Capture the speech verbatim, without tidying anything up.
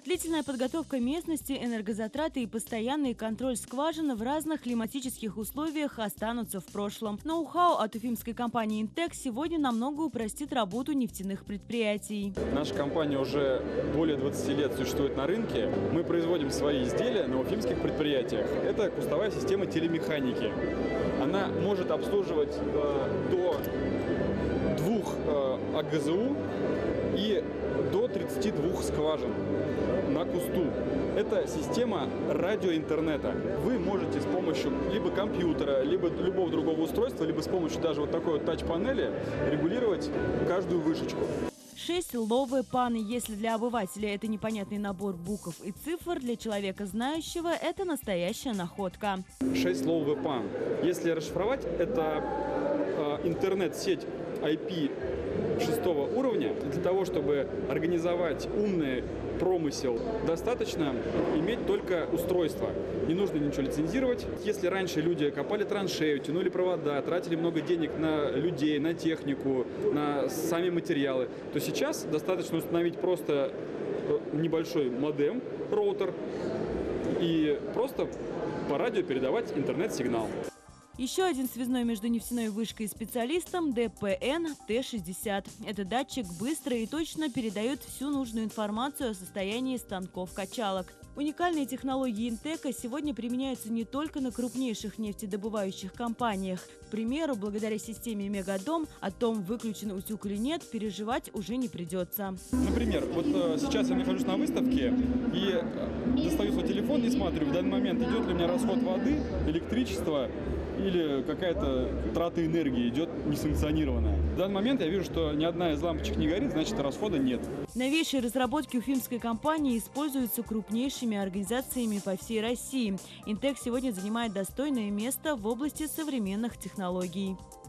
Длительная подготовка местности, энергозатраты и постоянный контроль скважин в разных климатических условиях останутся в прошлом. Ноу-хау от уфимской компании «Интек» сегодня намного упростит работу нефтяных предприятий. Наша компания уже более двадцати лет существует на рынке. Мы производим свои изделия на уфимских предприятиях. Это кустовая система телемеханики. Она может обслуживать э, до двух э, АГЗУ и до тридцати двух скважин на кусту. Это система радиоинтернета. Вы можете с помощью либо компьютера, либо любого другого устройства, либо с помощью даже вот такой вот тач-панели регулировать каждую вышечку. шесть ЛОВЭ-ПАН. Если для обывателя это непонятный набор букв и цифр, для человека знающего это настоящая находка. шесть ЛОВЭ-ПАН. Если расшифровать, это э, интернет-сеть ай пи шестого уровня. Для того, чтобы организовать умный промысел, достаточно иметь только устройство. Не нужно ничего лицензировать. Если раньше люди копали траншею, тянули провода, тратили много денег на людей, на технику, на сами материалы, то сейчас достаточно установить просто небольшой модем, роутер, и просто по радио передавать интернет-сигнал. Еще один связной между нефтяной вышкой и специалистом – дэ пэ эн тэ шестьдесят. Этот датчик быстро и точно передает всю нужную информацию о состоянии станков-качалок. Уникальные технологии «Интека» сегодня применяются не только на крупнейших нефтедобывающих компаниях. К примеру, благодаря системе «Мегадом» о том, выключен утюг или нет, переживать уже не придется. Например, вот э, сейчас я нахожусь на выставке и э, достаю свой телефон и смотрю, в данный момент идет ли у меня расход воды, электричества, или какая-то трата энергии идет несанкционированная. В данный момент я вижу, что ни одна из лампочек не горит, значит, расхода нет. Новейшие разработки уфимской компании используются крупнейшими организациями по всей России. «Интек» сегодня занимает достойное место в области современных технологий.